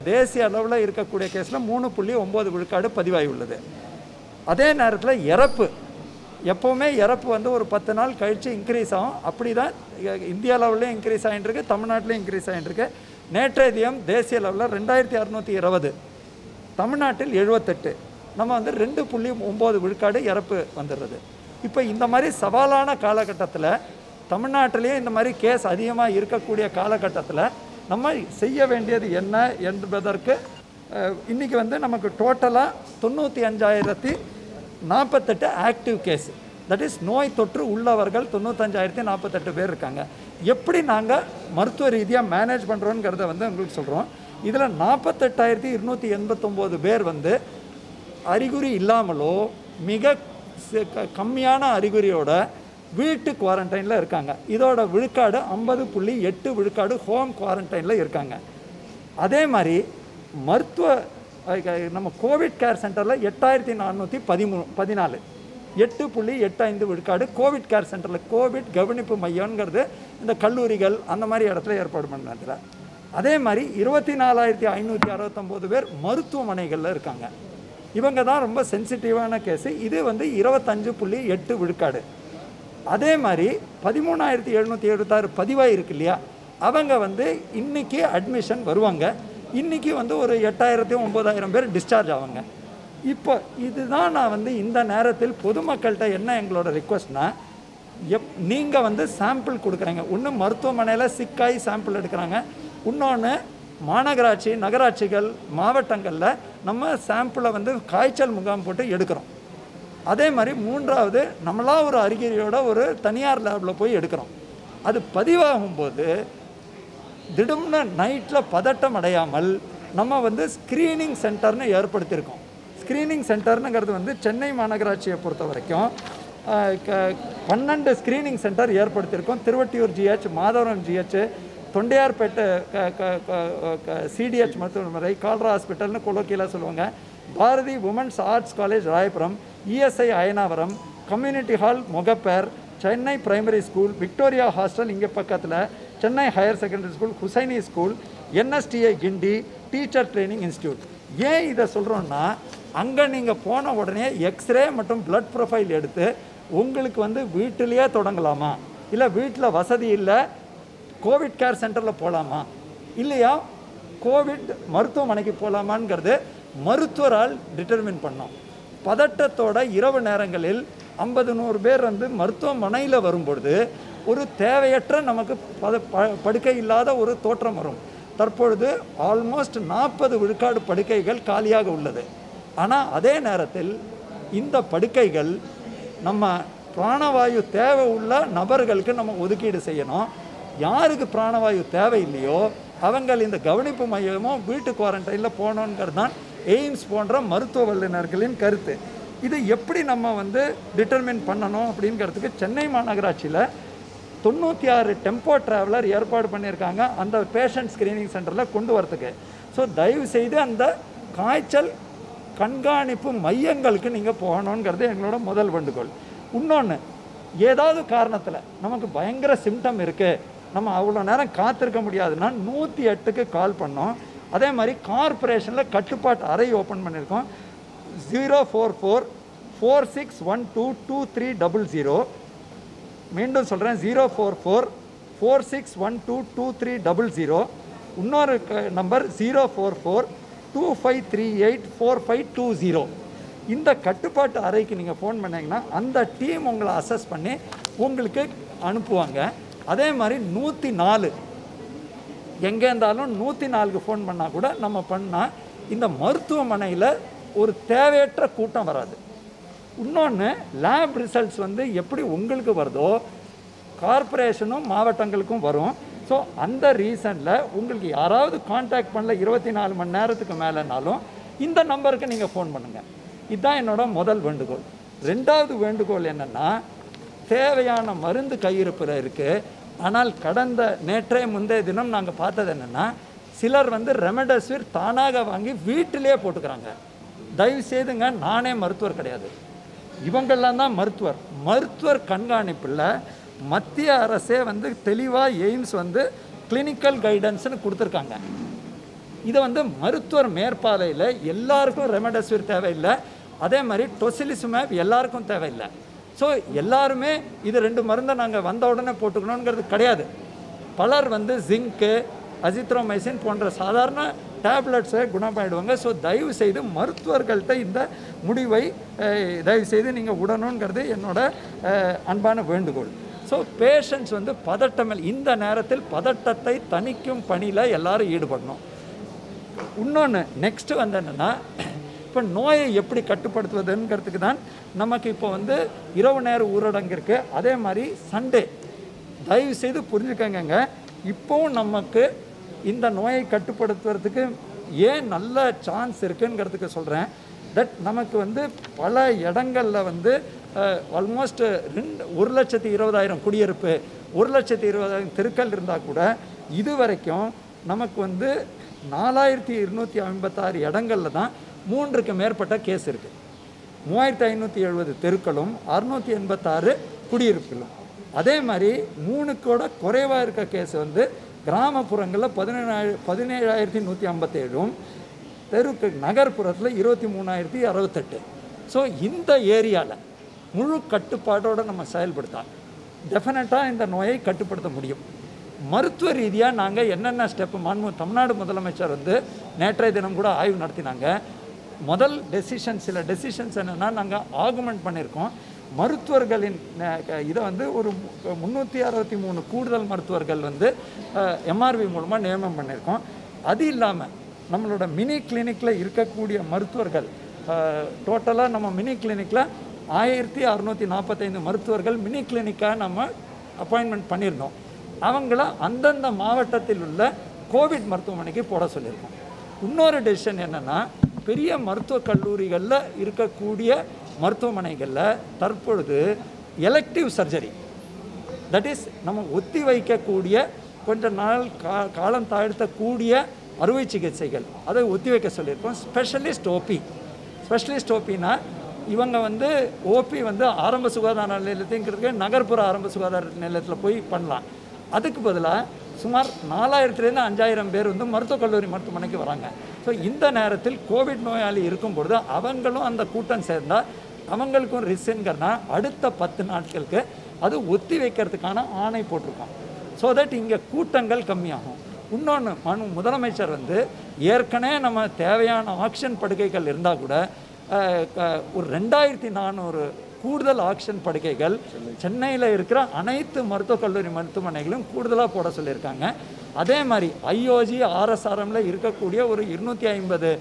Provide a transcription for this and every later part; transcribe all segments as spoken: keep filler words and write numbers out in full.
தேசிய அளவில் இருக்கக்கூடிய கேஸில் மூணு புள்ளி ஒம்பது விழுக்காடு பதிவாகி உள்ளது. அதே நேரத்தில் இறப்பு எப்போவுமே இறப்பு வந்து ஒரு பத்து நாள் கழித்து இன்க்ரீஸ் ஆகும். அப்படி தான் இந்தியா லெவல்லையும் இன்க்ரீஸ் ஆகிட்டுருக்கு, தமிழ்நாட்டிலையும் இன்க்ரீஸ் ஆகிட்டுருக்கு. நேற்றைய தினம் தேசிய லெவலில் ரெண்டாயிரத்தி அறுநூற்றி இருபது, தமிழ்நாட்டில் எழுபத்தெட்டு, நம்ம வந்து ரெண்டு புள்ளி ஒம்பது விழுக்காடு இறப்பு வந்துடுறது. இப்போ இந்த மாதிரி சவாலான காலகட்டத்தில் தமிழ்நாட்டிலேயே இந்த மாதிரி கேஸ் அதிகமாக இருக்கக்கூடிய காலகட்டத்தில் நம்ம செய்ய வேண்டியது என்ன என்பதற்கு இன்றைக்கி வந்து நமக்கு டோட்டலாக தொண்ணூற்றி அஞ்சாயிரத்தி நாற்பத்தெட்டு ஆக்டிவ் கேஸ், தட் இஸ் நோய் தொற்று உள்ளவர்கள் தொண்ணூத்தஞ்சாயிரத்தி நாற்பத்தெட்டு பேர் இருக்காங்க. எப்படி நாங்கள் மருத்துவ ரீதியாக மேனேஜ் பண்ணுறோங்கிறத வந்து உங்களுக்கு சொல்கிறோம். இதில் நாற்பத்தெட்டாயிரத்தி இருநூற்றி எண்பத்தொம்போது பேர் வந்து அறிகுறி இல்லாமலோ மிக கம்மியான அறிகுறியோட வீட்டு குவாரண்டைனில் இருக்காங்க. இதோட விழுக்காடு ஐம்பது புள்ளி எட்டு விழுக்காடு ஹோம் குவாரண்டைனில் இருக்காங்க. அதே மாதிரி மருத்துவ நம்ம கோவிட் கேர் சென்டரில் எட்டாயிரத்தி நானூற்றி பதிமூணு பதினாலு எட்டு புள்ளி எட்டு ஐந்து விழுக்காடு கோவிட் கேர் சென்டரில் கோவிட் கவனிப்பு மையங்கிறது இந்த கல்லூரிகள் அந்த மாதிரி இடத்துல ஏற்பாடு பண்ணுறதுல. அதே மாதிரி இருபத்தி நாலாயிரத்தி ஐநூற்றி அறுபத்தொம்போது பேர் மருத்துவமனைகளில் இருக்காங்க. இவங்க தான் ரொம்ப சென்சிட்டிவான கேஸு. இது வந்து இருபத்தஞ்சு புள்ளி எட்டு விழுக்காடு. அதே மாதிரி பதிமூணாயிரத்தி எழுநூற்றி எழுபத்தாறு பதிவாக இருக்கு இல்லையா, அவங்க வந்து இன்றைக்கி அட்மிஷன் வருவாங்க. இன்றைக்கி வந்து ஒரு எட்டாயிரத்தி ஒம்பதாயிரம் பேர் டிஸ்சார்ஜ் ஆவாங்க. இப்போ இதுதான் நான் வந்து இந்த நேரத்தில் பொதுமக்கள்கிட்ட என்ன எங்களோட ரிக்வஸ்ட்னா, எப் நீங்கள் வந்து சாம்பிள் கொடுக்குறீங்க. ஒன்று மருத்துவமனையில் சிக்காய் சாம்பிள் எடுக்கிறாங்க, இன்னொன்று மாநகராட்சி நகராட்சிகள் மாவட்டங்களில் நம்ம சாம்பிளை வந்து காய்ச்சல் முகாம் போட்டு எடுக்கிறோம். அதே மாதிரி மூன்றாவது நம்மளா ஒரு அறிகுறியோட ஒரு தனியார் லேபில் போய் எடுக்கிறோம். அது பதிவாகும்போது திடம்னு நைட்டில் பதட்டம் அடையாமல் நம்ம வந்து ஸ்க்ரீனிங் சென்டர்னு ஏற்படுத்தியிருக்கோம். ஸ்க்ரீனிங் சென்டர்னுங்கிறது வந்து சென்னை மாநகராட்சியை பொறுத்த வரைக்கும் பன்னெண்டு ஸ்க்ரீனிங் சென்டர் ஏற்படுத்தியிருக்கோம். Thiruvottiyur GH, Madhavaram GH, Tondiarpet CDH மருத்துவமனை, கால்ரா ஹாஸ்பிட்டல்னு கொலோக்கியலாக சொல்லுவாங்க, Bharathi women's arts college Royapuram, ESI Ayanavaram, community hall Mogappair, Chennai primary school, Victoria hostel இங்கே பக்கத்தில், Chennai higher secondary school, Hussaini school, NSTI Guindy, teacher training institute. ஏன் இதை சொல்கிறோன்னா, அங்கே நீங்கள் போன உடனே எக்ஸ்ரே மற்றும் பிளட் ப்ரொஃபைல் எடுத்து உங்களுக்கு வந்து வீட்டிலேயே தொடங்கலாமா, இல்லை வீட்டில் வசதி இல்லை கோவிட் கேர் சென்டரில் போகலாமா, இல்லையா கோவிட் மருத்துவமனைக்கு போகலாமாங்கிறது மருத்துவரால் டிட்டர்மின் பண்ணோம். பதட்டத்தோட இரவு நேரங்களில் ஐம்பது நூறு பேர் வந்து மருத்துவமனையில் வரும்பொழுது ஒரு தேவையற்ற நமக்கு பத படுக்கை இல்லாத ஒரு தோற்றம் வரும். தற்பொழுது ஆல்மோஸ்ட் நாற்பது விழுக்காடு படுக்கைகள் காலியாக உள்ளது. ஆனால் அதே நேரத்தில் இந்த படுக்கைகள் நம்ம பிராணவாயு தேவை உள்ள நபர்களுக்கு நம்ம ஒதுக்கீடு செய்யணும். யாருக்கு பிராணவாயு தேவை இல்லையோ அவங்கள் இந்த கவனிப்பு மையமோ வீட்டு குவாரண்டைனில் போகணுங்கிறது தான் எய்ம்ஸ் போன்ற மருத்துவ வல்லுநர்களின் கருத்து. இது எப்படி நம்ம வந்து டிட்டர்மின் பண்ணணும் அப்படிங்கிறதுக்கு சென்னை மாநகராட்சியில் தொண்ணூற்றி ஆறு டெம்போ ட்ராவலர் ஏற்பாடு பண்ணியிருக்காங்க அந்த பேஷண்ட் ஸ்க்ரீனிங் சென்டரில் கொண்டு வரத்துக்கு. ஸோ தயவு செய்து அந்த காய்ச்சல் கண்காணிப்பு மையங்களுக்கு நீங்கள் போகணுங்கிறது எங்களோட முதல் வேண்டுகோள். இன்னொன்று, ஏதாவது காரணத்தில் நமக்கு பயங்கர சிம்டம் இருக்குது, நம்ம அவ்வளோ நேரம் காத்திருக்க முடியாதுன்னா நூற்றி எட்டுக்கு கால் பண்ணோம். அதே மாதிரி கார்பரேஷனில் கட்டுப்பாட்டு அறை ஓப்பன் பண்ணியிருக்கோம். Zero four four four six one two two three double zero. மீண்டும் சொல்கிறேன், zero four four four six one two two three double zero. இன்னொரு number zero four four two five three eight four five two zero. இந்த கட்டுப்பாட்டு அறைக்கு நீங்கள் phone பண்ணிங்கன்னா அந்த team உங்களை அசஸ் பண்ணி உங்களுக்கு அனுப்புவாங்க. அதே மாதிரி நூற்றி நாலு எங்கே இருந்தாலும் நூற்றி நாலுக்கு ஃபோன் பண்ணால் கூட நம்ம பண்ணால் இந்த மருத்துவமனையில் ஒரு தேவையற்ற கூட்டம் வராது. இன்னொன்று, லேப் ரிசல்ட்ஸ் வந்து எப்படி உங்களுக்கு வருதோ கார்பரேஷனும் மாவட்டங்களுக்கும் வரும். ஸோ அந்த ரீசனில் உங்களுக்கு யாராவது கான்டாக்ட் பண்ணல இருபத்தி நாலு மணி நேரத்துக்கு மேலேனாலும் இந்த நம்பருக்கு நீங்கள் ஃபோன் பண்ணுங்கள். இதுதான் என்னோட முதல் வேண்டுகோள். ரெண்டாவது வேண்டுகோள் என்னென்னா, தேவையான மருந்து கையிருப்பில் இருக்குது. ஆனால் கடந்த நேற்றைய முந்தைய தினம் நாங்கள் பார்த்தது என்னென்னா, சிலர் வந்து ரெமடெசிவிர் தானாக வாங்கி வீட்டிலே போட்டுக்கிறாங்க. தயவு செய்துங்க, நானே மருத்துவர் கிடையாது, இவங்கெல்லாம் தான் மருத்துவர். மருத்துவர் கண்காணிப்பில் மத்திய அரசே வந்து தெளிவாக எய்ம்ஸ் வந்து கிளினிக்கல் கைடன்ஸ்னு கொடுத்துருக்காங்க. இதை வந்து மருத்துவர் மேற்பார்வையில் எல்லாருக்கும் ரெமடெசிவிர் தேவையில்லை, அதே மாதிரி டொசிலிசுமேப் எல்லாருக்கும் தேவையில்லை. ஸோ எல்லாருமே இது ரெண்டு மருந்தை நாங்கள் வந்த உடனே போட்டுக்கணுங்கிறது கிடையாது. பலர் வந்து ஜிங்க்கு, அசித்ரோமைசின் போன்ற சாதாரண டேப்லெட்ஸை குணமாயிடுவாங்க. ஸோ தயவு செய்து மருத்துவர்கள்ட்ட இந்த முடிவை தயவு செய்து நீங்கள் விடணுங்கிறது என்னோட அன்பான வேண்டுகோள். ஸோ பேஷண்ட்ஸ் வந்து பதட்டம், இந்த நேரத்தில் பதட்டத்தை தணிக்கும் பணியில் எல்லாரும் ஈடுபடணும். இன்னொன்று நெக்ஸ்ட்டு வந்து என்னென்னா, இப்போ நோயை எப்படி கட்டுப்படுத்துவதுங்கிறதுக்கு தான் நமக்கு இப்போ வந்து இரவு நேர ஊரடங்கு இருக்குது. அதே மாதிரி சண்டே தயவு செய்து புரிஞ்சுக்கங்க, இப்போவும் நமக்கு இந்த நோயை கட்டுப்படுத்துவதற்கு ஏன் நல்ல சான்ஸ் இருக்குங்கிறதுக்கு சொல்கிறேன். தட் நமக்கு வந்து பல இடங்களில் வந்து ஆல்மோஸ்ட் ரெண்டு ஒரு லட்சத்தி இருபதாயிரம் குடியிருப்பு, ஒரு லட்சத்தி இருபதாயிரம் தெருக்கள் இருந்தால் கூட இது வரைக்கும் நமக்கு வந்து நாலாயிரத்தி இருநூற்றி ஐம்பத்தாறு இடங்களில் தான் மூன்றுக்கு மேற்பட்ட கேஸ் இருக்குது. மூவாயிரத்தி ஐநூற்றி எழுபது தெருக்களும் அறுநூற்றி எண்பத்தாறு குடியிருப்புகளும். அதே மாதிரி மூணுக்கூட குறைவாக இருக்க கேஸ் வந்து கிராமப்புறங்களில் பதினேழாயிர பதினேழாயிரத்தி நூற்றி ஐம்பத்தேழும் தெருக்கு நகர்ப்புறத்தில் இருபத்தி மூணாயிரத்தி அறுபத்தெட்டு. ஸோ இந்த ஏரியாவில் முழு கட்டுப்பாட்டோடு நம்ம செயல்படுத்தா டெஃபினட்டாக இந்த நோயை கட்டுப்படுத்த முடியும். மருத்துவ ரீதியாக நாங்கள் என்னென்ன ஸ்டெப்பு மாண்பு தமிழ்நாடு முதலமைச்சர் வந்து நேற்றைய தினம் கூட ஆய்வு நடத்தினாங்க. முதல் டெசிஷன் சில டெசிஷன்ஸ் என்னென்னா, நாங்கள் ஆகுமெண்ட் பண்ணியிருக்கோம். மருத்துவர்களின் இதை வந்து ஒரு முந்நூற்றி அறுபத்தி மூணு கூடுதல் மருத்துவர்கள் வந்து எம்ஆர்வி மூலமாக நியமனம் பண்ணியிருக்கோம். அது இல்லாமல் நம்மளோட மினி கிளினிக்கில் இருக்கக்கூடிய மருத்துவர்கள் டோட்டலாக நம்ம மினி கிளினிக்கில் ஆயிரத்தி அறுநூற்றி நாற்பத்தைந்து மருத்துவர்கள் மினி கிளினிக்காக நம்ம அப்பாயின்மெண்ட் பண்ணியிருந்தோம். அவங்கள அந்தந்த மாவட்டத்தில் உள்ள கோவிட் மருத்துவமனைக்கு போட சொல்லியிருக்கோம். இன்னொரு டெசிஷன் என்னென்னா, பெரிய மருத்துவக் கல்லூரிகளில் இருக்கக்கூடிய மருத்துவமனைகளில் தற்பொழுது எலெக்டிவ் சர்ஜரி, தட் இஸ் நம்ம ஒத்தி வைக்கக்கூடிய கொஞ்ச நாள் கா காலம் தாழ்த்தக்கூடிய அறுவை சிகிச்சைகள் அதை ஒத்தி வைக்க சொல்லியிருக்கோம். ஸ்பெஷலிஸ்ட் ஓபி, ஸ்பெஷலிஸ்ட் ஓபினா இவங்க வந்து ஓபி வந்து ஆரம்ப சுகாதார நிலையத்துங்கிறதுக்கு நகர்ப்புற ஆரம்ப சுகாதார நிலையத்தில் போய் பண்ணலாம். அதுக்கு பதிலாக சுமார் நாலாயிரத்துலேருந்து அஞ்சாயிரம் பேர் வந்து மருத்துவக் கல்லூரி மருத்துவமனைக்கு வராங்க. ஸோ இந்த நேரத்தில் கோவிட் நோயாளி இருக்கும் பொழுது அவங்களும் அந்த கூட்டம் சேர்ந்தால் அவங்களுக்கும் ரிஸ்க்குங்கிறனா அடுத்த பத்து நாட்களுக்கு அது ஒத்தி வைக்கிறதுக்கான ஆணை போட்டிருக்கோம். ஸோ தட் இங்கே கூட்டங்கள் கம்மியாகும். இன்னொன்று மனு முதலமைச்சர் வந்து ஏற்கனவே நம்ம தேவையான ஆக்சிஜன் படுக்கைகள் இருந்தால் கூட ஒரு ரெண்டாயிரத்தி நானூறு கூடுதல் ஆக்சிஜன் படுக்கைகள் சென்னையில் இருக்கிற அனைத்து மருத்துவக் கல்லூரி மருத்துவமனைகளும் கூடுதலாக போட சொல்லியிருக்காங்க. அதே மாதிரி ஐஓஜி ஆர்எஸ்ஆர்எம்மில் இருக்கக்கூடிய ஒரு இருநூற்றி ஐம்பது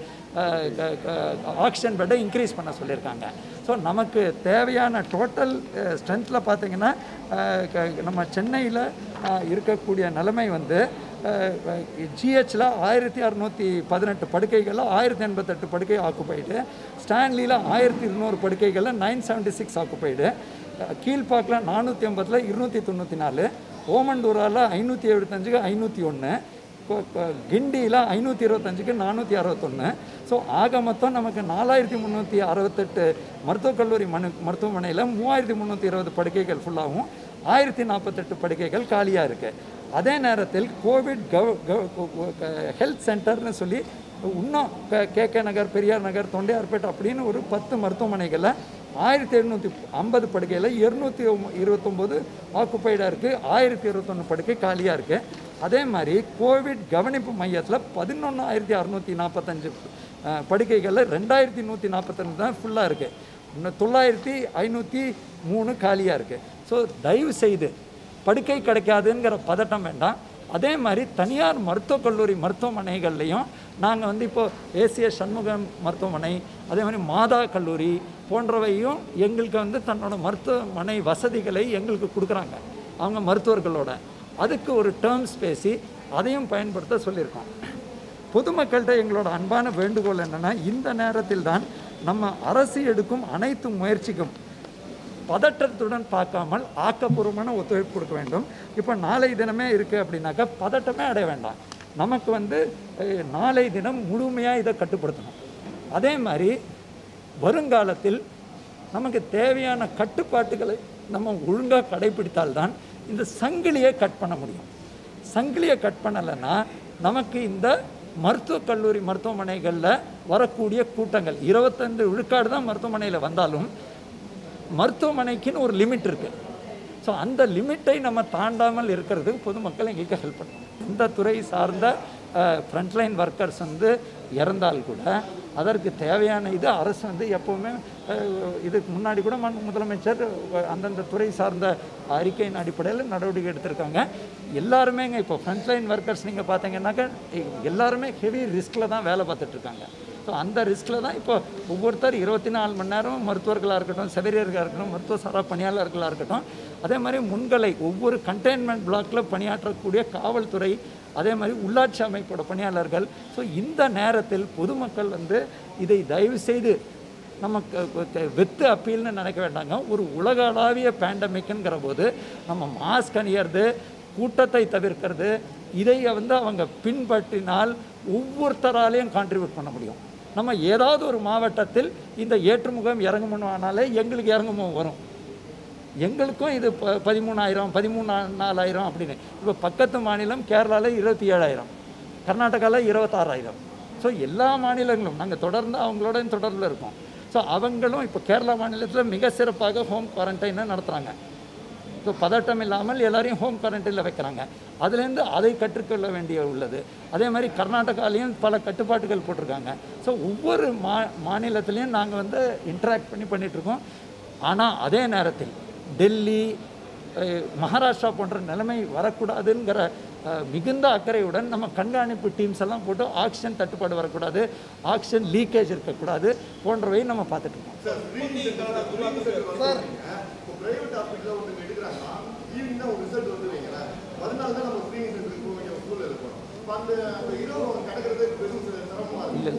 ஆக்சிஜன் பெட்டை இன்க்ரீஸ் பண்ண சொல்லியிருக்காங்க. ஸோ நமக்கு தேவையான டோட்டல் ஸ்ட்ரென்த்தில் பார்த்திங்கன்னா நம்ம சென்னையில் இருக்கக்கூடிய நிலைமை வந்து ஜிஹெச்சில் ஆயிரத்தி அறுநூற்றி பதினெட்டு படுக்கைகளில் ஆயிரத்தி எண்பத்தெட்டு படுக்கை ஆக்குப்பைடு, ஸ்டான்லியில் ஆயிரத்தி இருநூறு படுக்கைகளில் நைன் செவன்ட்டி சிக்ஸ் ஆக்குப்பைடு, கீழ்பாக்கில் நானூற்றி ஐம்பதில் இருநூற்றி தொண்ணூற்றி நாலு, ஓமண்டூராவில் ஐநூற்றி எழுபத்தஞ்சுக்கு ஐநூற்றி ஒன்று, கிண்டியில் ஐநூற்றி இருபத்தஞ்சுக்கு நானூற்றி அறுபத்தொன்று. ஸோ ஆக மொத்தம் நமக்கு நாலாயிரத்தி முந்நூற்றி அறுபத்தெட்டு மருத்துவக் கல்லூரி மனு மருத்துவமனையில் மூவாயிரத்தி முந்நூற்றி இருபது படுக்கைகள் ஃபுல்லாகவும் ஆயிரத்தி நாற்பத்தெட்டு படுக்கைகள் காலியாக இருக்குது. அதே நேரத்தில் கோவிட் கவ் ஹெல்த் சென்டர்னு சொல்லி இன்னும் கே கே நகர், பெரியார் நகர், தொண்டையார்பேட்டை அப்படின்னு ஒரு பத்து மருத்துவமனைகளில் ஆயிரத்தி எழுநூற்றி ஐம்பது படுக்கையில் இருநூற்றி இருபத்தொம்போது ஆக்குப்பைடாக இருக்குது, ஆயிரத்தி இருபத்தொன்று படுக்கை காலியாக இருக்குது. அதே மாதிரி கோவிட் கவனிப்பு மையத்தில் பதினொன்றாயிரத்தி அறுநூற்றி நாற்பத்தஞ்சு படுக்கைகளில் ரெண்டாயிரத்தி நூற்றி நாற்பத்தஞ்சு தான் ஃபுல்லாக இருக்குது, இன்னும் தொள்ளாயிரத்தி ஐநூற்றி மூணு காலியாக இருக்குது. ஸோ தயவு செய்து படுக்கை கிடைக்காதுங்கிற பதட்டம் வேண்டாம். அதே மாதிரி தனியார் மருத்துவக் கல்லூரி மருத்துவமனைகள்லையும் நாங்கள் வந்து இப்போது ஏசிஎஸ் சண்முகம் மருத்துவமனை, அதே மாதிரி மாதா கல்லூரி போன்றவையும் எங்களுக்கு வந்து தன்னோட மருத்துவமனை வசதிகளை எங்களுக்கு கொடுக்குறாங்க அவங்க மருத்துவர்களோட. அதுக்கு ஒரு டேர்ம்ஸ் பேசி அதையும் பயன்படுத்த சொல்லியிருக்கோம். பொதுமக்கள்கிட்ட எங்களோட அன்பான வேண்டுகோள் என்னென்னா, இந்த நேரத்தில் தான் நம்ம அரசு எடுக்கும் அனைத்து முயற்சிக்கும் பதட்டத்துடன் பார்க்காமல் ஆக்கப்பூர்வமான ஒத்துழைப்பு கொடுக்க வேண்டும். இப்போ நாளை தினமே இருக்குது அப்படின்னாக்கா பதட்டமே அடைய வேண்டாம். நமக்கு வந்து நாளை தினம் முழுமையாக இதை கட்டுப்படுத்தணும். அதே மாதிரி வருங்காலத்தில் நமக்கு தேவையான கட்டுப்பாட்டுகளை நம்ம ஒழுங்காக கடைபிடித்தால்தான் இந்த சங்கிலியை கட் பண்ண முடியும். சங்கிலியை கட் பண்ணலைன்னா நமக்கு இந்த மருத்துவக் கல்லூரி மருத்துவமனைகளில் வரக்கூடிய கூட்டங்கள் இருபத்தைந்து விழுக்காடு தான் மருத்துவமனையில் வந்தாலும் மருத்துவமனைக்குன்னு ஒரு லிமிட் இருக்குது. ஸோ அந்த லிமிட்டை நம்ம தாண்டாமல் இருக்கிறதுக்கு பொதுமக்கள் எங்களுக்கு ஹெல்ப் பண்ணணும். இந்த துறை சார்ந்த ஃப்ரண்ட்லைன் ஒர்க்கர்ஸ் வந்து இறந்தால் கூட அதற்கு தேவையான இது அரசு வந்து எப்போவுமே இதுக்கு முன்னாடி கூட முதலமைச்சர் அந்தந்த துறை சார்ந்த அறிக்கையின் அடிப்படையில் நடவடிக்கை எடுத்திருக்காங்க. எல்லாருமே இங்கே இப்போ ஃப்ரண்ட்லைன் ஒர்க்கர்ஸ் நீங்கள் பார்த்தீங்கன்னாக்கா எல்லாருமே ஹெவி ரிஸ்கில் தான் வேலை பார்த்துட்ருக்காங்க. ஸோ அந்த ரிஸ்கில் தான் இப்போ ஒவ்வொருத்தர் இருபத்தி நாலு மணி நேரம் மருத்துவர்களாக இருக்கட்டும், செவிலியர்களாக இருக்கட்டும், மருத்துவ சாரா பணியாளர்களாக இருக்கட்டும், அதே மாதிரி முன்களை ஒவ்வொரு கண்டெய்ன்மெண்ட் பிளாக்கில் பணியாற்றக்கூடிய காவல்துறை, அதே மாதிரி உள்ளாட்சி அமைப்போட பணியாளர்கள். ஸோ இந்த நேரத்தில் பொதுமக்கள் வந்து இதை தயவு செய்து நமக்கு வெத்து அப்பீல்னு நினைக்க வேண்டாங்க. ஒரு உலகளாவிய பேண்டமிக்ங்கிற போது நம்ம மாஸ்க் அணியறது, கூட்டத்தை தவிர்க்கிறது, இதை வந்து அவங்க பின்பற்றினால் ஒவ்வொருத்தராலையும் கான்ட்ரிபியூட் பண்ண முடியும். நம்ம ஏதாவது ஒரு மாவட்டத்தில் இந்த ஏற்றுமுகம் இறங்குமுனாலே எங்களுக்கு இறங்குமுகம் வரும். எங்களுக்கும் இது ப பதிமூணாயிரம் பதிமூணு நாலாயிரம் அப்படின்னு. இப்போ பக்கத்து மாநிலம் கேரளாவில் இருபத்தி ஏழாயிரம், கர்நாடகாவில் இருபத்தாறாயிரம். ஸோ எல்லா மாநிலங்களும் நாங்கள் தொடர்ந்து அவங்களோட தொடர்பில் இருக்கோம். ஸோ அவங்களும் இப்போ கேரளா மாநிலத்தில் மிக சிறப்பாக ஹோம் குவாரண்டைனை நடத்துகிறாங்க. ஸோ பதட்டம் இல்லாமல் எல்லாரையும் ஹோம் குவாரண்டைனில் வைக்கிறாங்க. அதுலேருந்து அதை கற்றுக்கொள்ள வேண்டிய உள்ளது. அதே மாதிரி கர்நாடகாலையும் பல கட்டுப்பாட்டுகள் போட்டிருக்காங்க. ஸோ ஒவ்வொரு மா மாநிலத்திலையும் நாங்கள் வந்து இன்ட்ராக்ட் பண்ணி பண்ணிகிட்ருக்கோம். ஆனால் அதே நேரத்தில் டெல்லி, மகாராஷ்டிரா போன்ற நிலைமை வரக்கூடாதுங்கிற மிகுந்த அக்கறையுடன் நம்ம கண்காணிப்பு டீம்ஸ் எல்லாம் போட்டு ஆக்சிஜன் தட்டுப்பாடு வரக்கூடாது, ஆக்சிஜன் லீக்கேஜ் இருக்கக்கூடாது போன்றவை நம்ம பார்த்துட்ருக்கோம். இல்லை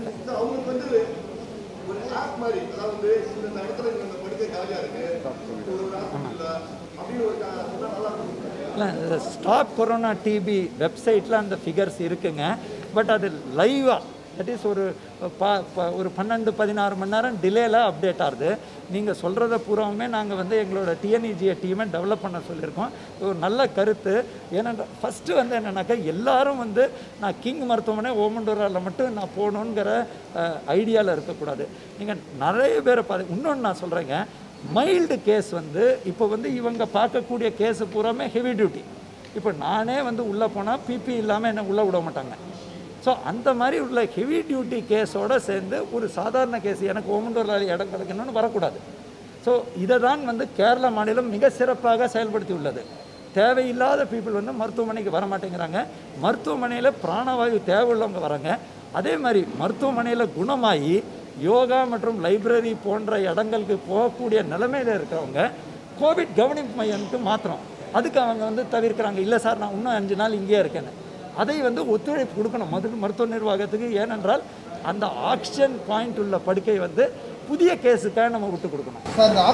இல்லை ஸ்டாப் கொரோனா டிபி வெப்சைட்டில் அந்த ஃபிகர்ஸ் இருக்குங்க. பட் அது லைவாக தட் இஸ் ஒரு ப ஒரு பன்னெண்டு பதினாறு மணி நேரம் டிலேயில் அப்டேட் ஆகுது. நீங்கள் சொல்கிறத பூராவுமே நாங்கள் வந்து எங்களோட டிஎன்இஜிஏ டீமை டெவலப் பண்ண சொல்லியிருக்கோம். ஒரு நல்ல கருத்து. ஏன்னா ஃபஸ்ட்டு வந்து என்னென்னாக்கா எல்லாரும் வந்து நான் கிங் மருத்துவமனை ஓமண்டூராவில் மட்டும் நான் போகணுங்கிற ஐடியாவில் இருக்கக்கூடாது. நீங்கள் நிறைய பேரை பார்த்து இன்னொன்று நான் சொல்கிறேங்க, மைல்டு கேஸ் வந்து இப்போ வந்து இவங்க பார்க்கக்கூடிய கேஸு பூராமே ஹெவி டியூட்டி. இப்போ நானே வந்து உள்ளே போனால் பிபி இல்லாமல் என்னை உள்ளே விட மாட்டாங்க. ஸோ அந்த மாதிரி உள்ள ஹெவி டியூட்டி கேஸோடு சேர்ந்து ஒரு சாதாரண கேஸ் எனக்கு ஓமண்டூரில் இடம் கிடைக்கணும்னு வரக்கூடாது. ஸோ இதை தான் வந்து கேரளா மாநிலம் மிக சிறப்பாக செயல்படுத்தி உள்ளது. தேவையில்லாத பீப்புள் வந்து மருத்துவமனைக்கு வர மாட்டேங்கிறாங்க. மருத்துவமனையில் பிராணவாயு தேவையுள்ளவங்க வராங்க. அதே மாதிரி மருத்துவமனையில் குணமாகி யோகா மற்றும் லைப்ரரி போன்ற இடங்களுக்கு போகக்கூடிய நிலைமையில் இருக்கிறவங்க கோவிட் கவனிப்பு மையம்க்கு மாத்திரம் அதுக்கு அவங்க வந்து தவிர்க்கிறாங்க. இல்லை சார் நான் இன்னும் அஞ்சு நாள் இங்கேயே இருக்கேன்னு. அதை வந்து ஒத்துழைப்பு கொடுக்கணும் மது மருத்துவ நிர்வாகத்துக்கு. ஏனென்றால் அந்த ஆக்சிஜன் பாயிண்ட் உள்ள படுக்கை வந்து புதிய கேஸுக்காக நம்ம விட்டு கொடுக்கணும்.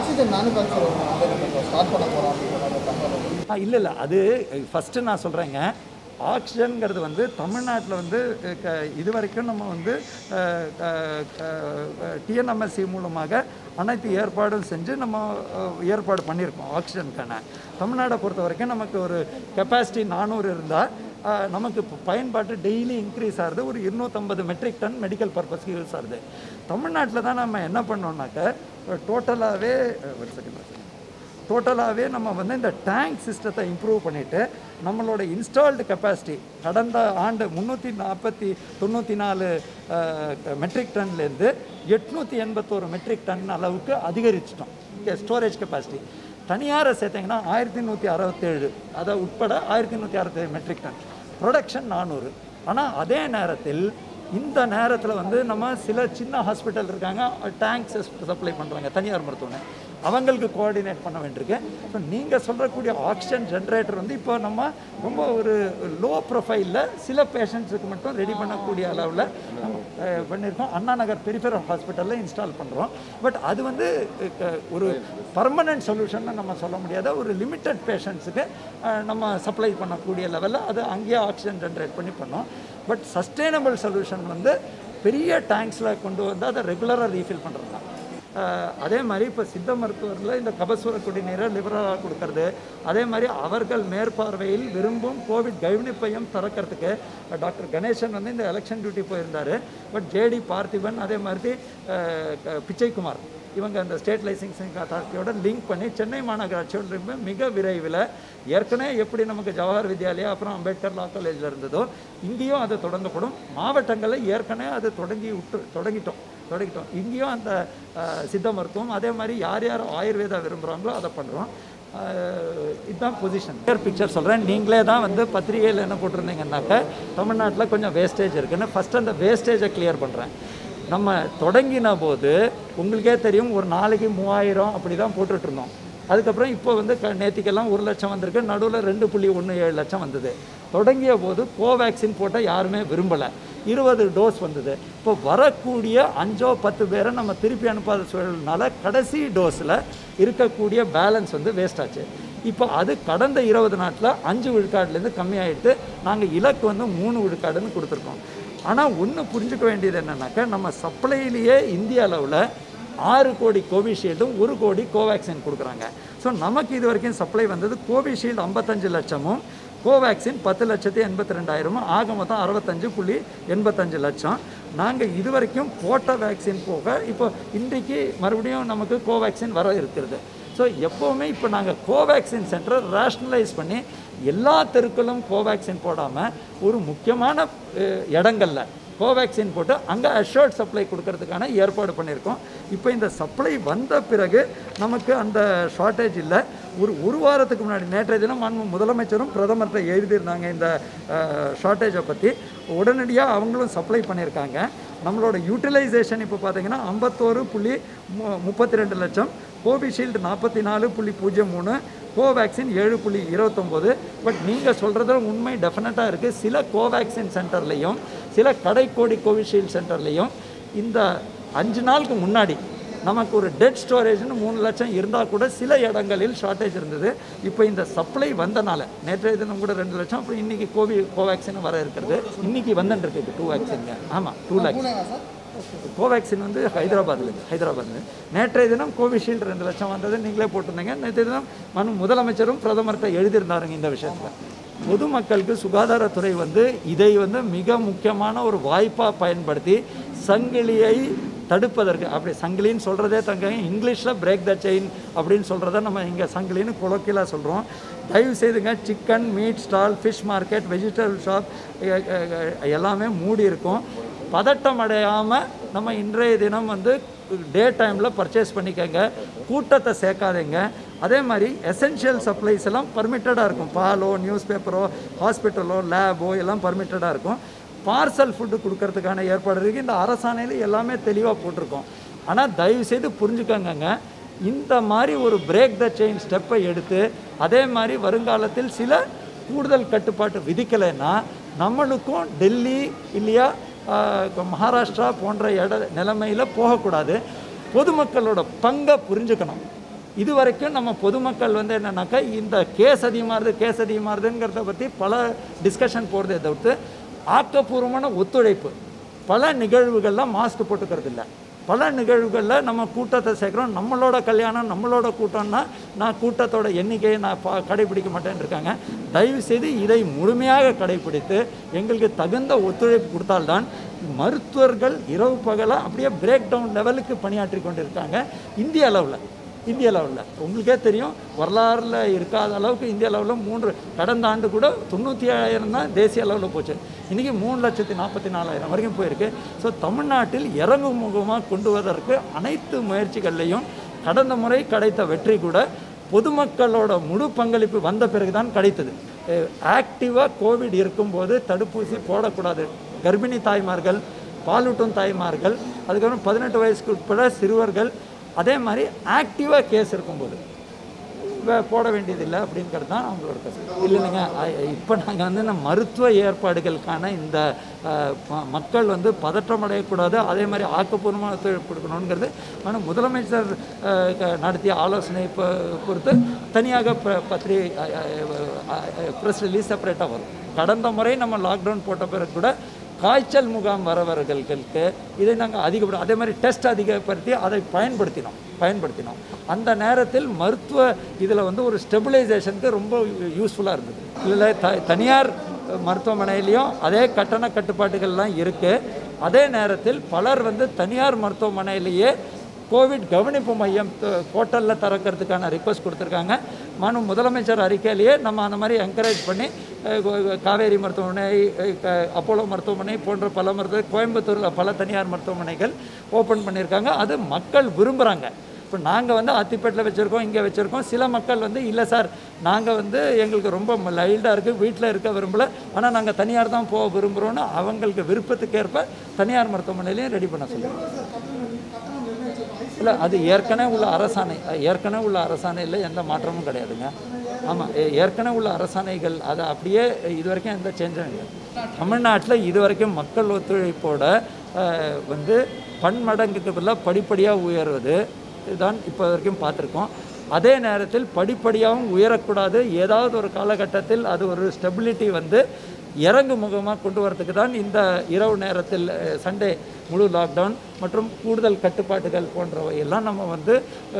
இல்லை இல்லை அது ஃபஸ்ட்டு நான் சொல்கிறேங்க, ஆக்சிஜன்கிறது வந்து தமிழ்நாட்டில் வந்து க இது வரைக்கும் நம்ம வந்து டிஎன்எம்எஸ்சி மூலமாக அனைத்து ஏற்பாடும் செஞ்சு நம்ம ஏற்பாடு பண்ணியிருக்கோம். ஆக்சிஜனுக்கான தமிழ்நாடை பொறுத்த வரைக்கும் நமக்கு ஒரு கெப்பாசிட்டி நானூறு இருந்தால் நமக்கு இப்போ பயன்பாட்டு டெய்லி இன்க்ரீஸ் ஆகுது. ஒரு இருநூற்றம்பது மெட்ரிக் டன் மெடிக்கல் பர்பஸ்க்கு யூஸ் ஆகுது. தமிழ்நாட்டில் தான் நம்ம என்ன பண்ணோம்னாக்க டோட்டலாகவே ஒரு செகண்ட் டோட்டலாகவே நம்ம வந்து இந்த டேங்க் சிஸ்டத்தை இம்ப்ரூவ் பண்ணிவிட்டு நம்மளோட இன்ஸ்டால்டு கெப்பாசிட்டி கடந்த ஆண்டு முந்நூற்றி நாற்பத்தி தொண்ணூற்றி நாலு மெட்ரிக் டன்லேருந்து எட்நூற்றி எண்பத்தோரு மெட்ரிக் டன் அளவுக்கு அதிகரிச்சிட்டோம் ஸ்டோரேஜ் கெப்பாசிட்டி. தனியாரை சேர்த்திங்கன்னா ஆயிரத்தி நூற்றி அறுபத்தேழு அதை உட்பட ஆயிரத்தி நூற்றி அறுபத்தேழு மெட்ரிக் டன், ப்ரொடக்ஷன் நானூறு. ஆனால் அதே நேரத்தில் இந்த நேரத்தில் வந்து நம்ம சில சின்ன ஹாஸ்பிட்டல் இருக்காங்க, டேங்க்ஸ் சப்ளை பண்ணுறாங்க தனியார் மருத்துவமனை, அவங்களுக்கு கோஆர்டினேட் பண்ண வேண்டியிருக்கு. ஸோ நீங்கள் சொல்கிறக்கூடிய ஆக்சிஜன் ஜென்ரேட்டர் வந்து இப்போ நம்ம ரொம்ப ஒரு லோ ப்ரொஃபைலில் சில பேஷண்ட்ஸுக்கு மட்டும் ரெடி பண்ணக்கூடிய அளவில் நம்ம பண்ணியிருக்கோம். அண்ணா நகர் பெரிஃபெரல் ஹாஸ்பிட்டலில் இன்ஸ்டால் பண்ணுறோம். பட் அது வந்து ஒரு பர்மனன்ட் சொல்யூஷன் நம்ம சொல்ல முடியாத ஒரு லிமிட்டட் பேஷண்ட்ஸுக்கு நம்ம சப்ளை பண்ணக்கூடிய லெவலில் அது அங்கேயே ஆக்சிஜன் ஜென்ரேட் பண்ணி பண்ணோம். பட் சஸ்டெயினபிள் சொல்யூஷன் வந்து பெரிய டேங்க்ஸில் கொண்டு வந்து அதை ரெகுலராக ரீஃபில் பண்ணுறது தான். அதே மாதிரி இப்போ சித்த மருத்துவரில் இந்த கபசுர குடிநீரை லிபரலாக கொடுக்கறது, அதே மாதிரி அவர்கள் மேற்பார்வையில் விரும்பும் கோவிட் கவனிப்பையும் திறக்கிறதுக்கு டாக்டர் கணேசன் வந்து இந்த எலெக்ஷன் டியூட்டி போயிருந்தார். பட் ஜேடி பார்த்திபன் அதே மாதிரி பிச்சைக்குமார் இவங்க அந்த ஸ்டேட் லைசன்சிங் அத்தாரிட்டியோட லிங்க் பண்ணி சென்னை மாநகராட்சியோட மிக விரைவில் ஏற்கனவே எப்படி நமக்கு ஜவஹர் வித்யாலயா அப்புறம் அம்பேத்கர் லா காலேஜில் இருந்ததோ இங்கேயும் அது தொடங்கப்படும். மாவட்டங்களில் ஏற்கனவே அது தொடங்கி விட்டு தொடங்கிட்டோம் தொடங்கிட்டோம் இங்கேயும் அந்த சித்த மருத்துவம் அதே மாதிரி யார் யார் ஆயுர்வேதா விரும்புகிறாங்களோ அதை பண்ணுறோம். இதுதான் பொசிஷன். கிளியர் பிக்சர் சொல்கிறேன். நீங்களே தான் வந்து பத்திரிகையில் என்ன போட்டிருந்தீங்கன்னாக்க தமிழ்நாட்டில் கொஞ்சம் வேஸ்டேஜ் இருக்குன்னு ஃபஸ்ட்டு அந்த வேஸ்டேஜை கிளியர் பண்ணுறேன். நம்ம தொடங்கின போது உங்களுக்கே தெரியும் ஒரு நாளைக்கு மூவாயிரம் அப்படி தான் போட்டுட்ருந்தோம். அதுக்கப்புறம் இப்போ வந்து க நேற்றுக்கெல்லாம் ஒரு லட்சம் வந்திருக்கு, நடுவில் ரெண்டு புள்ளி ஒன்று ஏழு லட்சம் வந்தது. தொடங்கிய போது கோவேக்சின் போட்ட யாருமே விரும்பலை, இருபது டோஸ் வந்தது. இப்போ வரக்கூடிய அஞ்சோ பத்து பேரை நம்ம திருப்பி அனுப்பாத சூழல்னால கடைசி டோஸில் இருக்கக்கூடிய பேலன்ஸ் வந்து வேஸ்ட் ஆச்சு. இப்போ அது கடந்த இருபது நாட்டில் அஞ்சு விழுக்காடுலேருந்து கம்மியாகிட்டு நாங்கள் இலக்கு வந்து மூணு விழுக்காடுன்னு கொடுத்துருக்கோம். ஆனால் ஒன்று புரிஞ்சுக்க வேண்டியது என்னென்னாக்கா நம்ம சப்ளையிலேயே இந்திய அளவில் ஆறு கோடி கோவிஷீல்டும் ஒரு கோடி கோவேக்சின் கொடுக்குறாங்க. ஸோ நமக்கு இது வரைக்கும் சப்ளை வந்தது கோவிஷீல்டு ஐம்பத்தஞ்சு லட்சமும் கோவேக்சின் பத்து லட்சத்தி எண்பத்தி ரெண்டாயிரமும் ஆக மொத்தம் அறுபத்தஞ்சு புள்ளி எண்பத்தஞ்சு லட்சம். நாங்கள் இது வரைக்கும் போட்ட வேக்சின் போக இப்போ இன்றைக்கு மறுபடியும் நமக்கு கோவேக்சின் வர இருக்கிறது. ஸோ எப்போவுமே இப்போ நாங்கள் கோவேக்சின் சென்டரை ரேஷ்னலைஸ் பண்ணி எல்லா தெருக்களும் கோவேக்சின் போடாமல் ஒரு முக்கியமான இடங்களில் கோவேக்சின் போட்டு அங்கே அஷ்யூர்ட் சப்ளை கொடுக்கறதுக்கான ஏற்பாடு பண்ணியிருக்கோம். இப்போ இந்த சப்ளை வந்த பிறகு நமக்கு அந்த ஷார்ட்டேஜ் இல்லை. ஒரு ஒரு வாரத்துக்கு முன்னாடி நேற்றைய தினம் மாண்பு முதலமைச்சரும் பிரதமர்கிட்ட எழுதியிருந்தாங்க இந்த ஷார்ட்டேஜை பற்றி. உடனடியாக அவங்களும் சப்ளை பண்ணியிருக்காங்க. நம்மளோட யூட்டிலைசேஷன் இப்போ பார்த்தீங்கன்னா ஐம்பத்தோரு புள்ளி மு முப்பத்தி ரெண்டு லட்சம், கோவிஷீல்டு நாற்பத்தி நாலு புள்ளி பூஜ்ஜியம் மூணு, கோவேக்சின் ஏழு புள்ளி இருபத்தொம்போது. பட் நீங்கள் சொல்கிறது உண்மை டெஃபினட்டாக இருக்குது. சில கோவேக்சின் சென்டர்லேயும் சில கடைக்கோடி கோவிஷீல்டு சென்டர்லேயும் இந்த அஞ்சு நாளுக்கு முன்னாடி நமக்கு ஒரு டெட் ஸ்டோரேஜ்னு மூணு லட்சம் இருந்தால் கூட சில இடங்களில் ஷார்ட்டேஜ் இருந்தது. இப்போ இந்த சப்ளை வந்தனால நேற்றைய தினம் கூட ரெண்டு லட்சம், அப்புறம் இன்றைக்கி கோவி கோவேக்சின் வர இருக்கிறது. இன்றைக்கி வந்துட்டுருக்கு டூ வேக்சின்ங்க. ஆமாம், டூ லேக்ஸ் கோவேக்சின் வந்து ஹைதராபாத்லேருந்து ஹைதராபாத்லேருந்து நேற்றைய தினம் கோவிஷீல்டு ரெண்டு லட்சம் வந்தது நீங்களே போட்டிருந்தீங்க. நேற்றைய தினம் மனு முதலமைச்சரும் பிரதமர்கிட்ட எழுதியிருந்தாருங்க இந்த விஷயத்தில். பொதுமக்களுக்கு சுகாதாரத்துறை வந்து இதை வந்து மிக முக்கியமான ஒரு வாய்ப்பாக பயன்படுத்தி சங்கிலியை தடுப்பதற்கு, அப்படி சங்கிலின்னு சொல்கிறதே தங்க இங்கிலீஷில் பிரேக் த செயின் அப்படின்னு சொல்கிறத நம்ம இங்கே சங்கிலின்னு கொலோக்கியலாக சொல்கிறோம். தயவு செய்துங்க chicken meat stall, fish market, vegetable shop எல்லாமே மூடி இருக்கும். பதட்டம் அடையாமல் நம்ம இன்றைய தினம் வந்து டே டைமில் பர்ச்சேஸ் பண்ணிக்கங்க, கூட்டத்தை சேர்க்காதீங்க. அதே மாதிரி எசென்ஷியல் சப்ளைஸ் எல்லாம் பர்மிட்டடாக இருக்கும். பாலோ, நியூஸ் பேப்பரோ, ஹாஸ்பிட்டலோ, லேபோ எல்லாம் பர்மிட்டடாக இருக்கும். பார்சல் ஃபுட்டு கொடுக்கறதுக்கான ஏற்பாடு இருக்குது. இந்த அரசாணையில் எல்லாமே தெளிவாக போட்டிருக்கோம். ஆனால் தயவுசெய்து புரிஞ்சுக்கோங்க, இந்த மாதிரி ஒரு பிரேக் த செயின் ஸ்டெப்பை எடுத்து அதே மாதிரி வருங்காலத்தில் சில கூடுதல் கட்டுப்பாட்டு விதிக்கலைன்னா நம்மளுக்கும் டெல்லி இல்லையா மகாராஷ்டிரா போன்ற இட நிலைமையில் போகக்கூடாது. பொதுமக்களோட பங்கை புரிஞ்சுக்கணும். இது வரைக்கும் நம்ம பொதுமக்கள் வந்து என்னென்னாக்கா இந்த கேஸ் அதிகமாகுது கேஸ் அதிகமாகுதுங்கிறத பற்றி பல டிஸ்கஷன் போகிறதே தவிர்த்து ஆக்கப்பூர்வமான ஒத்துழைப்பு. பல நிகழ்வுகளில் மாஸ்க் போட்டுக்கிறது இல்லை, பல நிகழ்வுகளில் நம்ம கூட்டத்தை சேர்க்குறோம். நம்மளோட கல்யாணம் நம்மளோட கூட்டம்னா நான் கூட்டத்தோட எண்ணிக்கையை நான் பா கடைபிடிக்க மாட்டேன்னு இருக்காங்க. தயவுசெய்து இதை முழுமையாக கடைபிடித்து எங்களுக்கு தகுந்த ஒத்துழைப்பு கொடுத்தால்தான் மருத்துவர்கள் இரவு பகலாக அப்படியே பிரேக் டவுன் லெவலுக்கு பணியாற்றி கொண்டு இருக்காங்க. இந்திய அளவில் இந்திய லெவலில் உங்களுக்கே தெரியும், வரலாறில் இருக்காத அளவுக்கு இந்திய அளவில் மூன்று கடந்த ஆண்டு கூட தொண்ணூற்றி ஏழாயிரம் தான் தேசிய அளவில் போச்சு. இன்றைக்கி மூணு லட்சத்தி நாற்பத்தி நாலாயிரம் வரைக்கும் போயிருக்கு. ஸோ தமிழ்நாட்டில் இறங்குமுகமாக கொண்டு வருவதற்கு அனைத்து முயற்சிகள்லையும் கடந்த முறை கிடைத்த வெற்றி கூட பொதுமக்களோட முழு பங்களிப்பு வந்த பிறகு தான் கிடைத்தது. ஆக்டிவாக கோவிட் இருக்கும்போது தடுப்பூசி போடக்கூடாது. கர்ப்பிணி தாய்மார்கள், பாலூட்டும் தாய்மார்கள், அதுக்கப்புறம் பதினெட்டு வயசுக்கு உட்பட சிறுவர்கள், அதே மாதிரி ஆக்டிவாக கேஸ் இருக்கும்போது போட வேண்டியதில்லை அப்படிங்கிறது தான் அவங்களோட கருத்து. இல்லைங்க, இப்போ நாங்கள் வந்து இந்த மருத்துவ ஏற்பாடுகளுக்கான இந்த மக்கள் வந்து பதற்றம் அடையக்கூடாது, அதே மாதிரி ஆக்கப்பூர்வமாக ஒத்துழைப்பு கொடுக்கணுங்கிறது ஆனால் முதலமைச்சர் நடத்திய ஆலோசனை பொறுத்து தனியாக பத்திரிகை ப்ரெஸ் ரிலீஸ் செப்பரேட்டாக வரும். கடந்த முறை நம்ம லாக்டவுன் போட்ட பிறகு கூட காய்ச்சல் முகாம் வரவர்களுக்கு இதை நாங்கள் அதிகப்படும் அதே மாதிரி டெஸ்ட் அதிகப்படுத்தி அதை பயன்படுத்தினோம் பயன்படுத்தினோம் அந்த நேரத்தில் மருத்துவ இதில் வந்து ஒரு ஸ்டெபிலைசேஷனுக்கு ரொம்ப யூஸ்ஃபுல்லாக இருந்தது. இதில் த தனியார் மருத்துவமனையிலையும் அதே கட்டண கட்டுப்பாடுகள்லாம் இருக்குது. அதே நேரத்தில் பலர் வந்து தனியார் மருத்துவமனையிலேயே கோவிட் கவனிப்பு மையம் போர்ட்டலில் திறக்கிறதுக்கான ரிக்வஸ்ட் கொடுத்துருக்காங்க. மனு முதலமைச்சர் அறிக்கையிலேயே நம்ம அந்த மாதிரி என்கரேஜ் பண்ணி காவேரி மருத்துவமனை, அப்போலோ மருத்துவமனை போன்ற பல மருத்துவ கோயம்புத்தூரில் பல தனியார் மருத்துவமனைகள் ஓப்பன் பண்ணியிருக்காங்க. அது மக்கள் விரும்புகிறாங்க. இப்போ நாங்கள் வந்து அத்திப்பேட்டில் வச்சுருக்கோம், இங்கே வச்சுருக்கோம். சில மக்கள் வந்து இல்லை சார், நாங்கள் வந்து எங்களுக்கு ரொம்ப லைல்டாக இருக்குது, வீட்டில் இருக்க விரும்பலை, ஆனால் நாங்கள் தனியார் தான் போக விரும்புகிறோன்னு அவங்களுக்கு விருப்பத்துக்கு ஏற்ப தனியார் மருத்துவமனையிலையும் ரெடி பண்ண சொல்லுவோம். இல்லை, அது ஏற்கனவே உள்ள அரசாணை ஏற்கனவே உள்ள அரசாணையில் எந்த மாற்றமும் கிடையாதுங்க. ஆமாம், ஏற்கனவே உள்ள அரசாணைகள் அதை அப்படியே இது வரைக்கும் எந்த சேஞ்சும் இல்லை. தமிழ்நாட்டில் இது வரைக்கும் மக்கள் ஒத்துழைப்போட வந்து பன்மடங்குக்கு பதிலாக படிப்படியாக உயர்வது தான் இப்போ வரைக்கும் பார்த்துருக்கோம். அதே நேரத்தில் படிப்படியாகவும் உயரக்கூடாது. ஏதாவது ஒரு காலகட்டத்தில் அது ஒரு ஸ்டெபிலிட்டி வந்து இறங்கு முகமாக கொண்டு வரதுக்கு தான் இந்த இரவு நேரத்தில் சண்டே முழு லாக்டவுன் மற்றும் கூடுதல் கட்டுப்பாடுகள் போன்றவை எல்லாம் நம்ம வந்து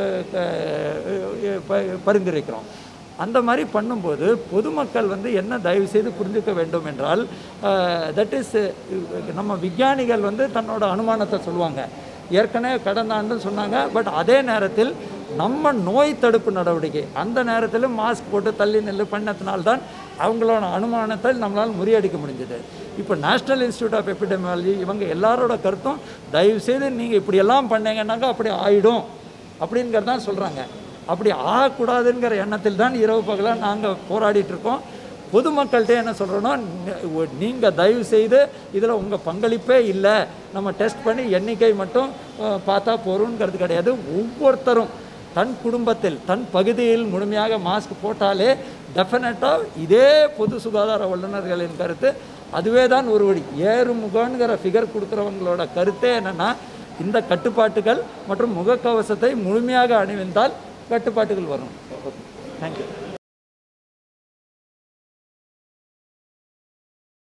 பரிந்துரைக்கிறோம். அந்த மாதிரி பண்ணும்போது பொதுமக்கள் வந்து என்ன தயவு செய்து புரிஞ்சுக்க வேண்டும் என்றால், தட் இஸ் நம்ம விஞ்ஞானிகள் வந்து தன்னோட அனுமானத்தை சொல்லுவாங்க. ஏற்கனவே கடந்த ஆண்டு சொன்னாங்க. பட் அதே நேரத்தில் நம்ம நோய் தடுப்பு நடவடிக்கை அந்த நேரத்தில் மாஸ்க் போட்டு தள்ளி நெல்லு பண்ணத்தினால்தான் அவங்களோட அனுமானத்தை நம்மளால் முறியடிக்க முடிஞ்சது. இப்போ நேஷ்னல் இன்ஸ்டியூட் ஆஃப் எபிடெமியாலஜி இவங்க எல்லாரோட கருத்தும் தயவுசெய்து நீங்கள் இப்படியெல்லாம் பண்ணீங்கன்னாக்கா அப்படி ஆகிடும் அப்படிங்கிறது தான் சொல்கிறாங்க. அப்படி ஆகக்கூடாதுங்கிற எண்ணத்தில் தான் இரவு பகலாக நாங்கள் போராடிட்டுருக்கோம். பொதுமக்கள்கிட்ட என்ன சொல்கிறோன்னா, நீங்கள் தயவு செய்து இதில் உங்கள் பங்களிப்பே இல்லை, நம்ம டெஸ்ட் பண்ணி எண்ணிக்கை மட்டும் பார்த்தா போகிறோங்கிறது கிடையாது. ஒவ்வொருத்தரும் தன் குடும்பத்தில் தன் பகுதியில் முழுமையாக மாஸ்க் போட்டாலே டெஃபினட்டாக இதே பொது சுகாதார வல்லுநர்களின் கருத்து அதுவே தான் ஒரு வழி. ஏறுமுகங்கிற ஃபிகர் கொடுக்குறவங்களோட கருத்தே என்னென்னா, இந்த கட்டுப்பாட்டுகள் மற்றும் முகக்கவசத்தை முழுமையாக அணிவிந்தால் கட்டுப்பாட்டுகள் வரும். தேங்க்யூ.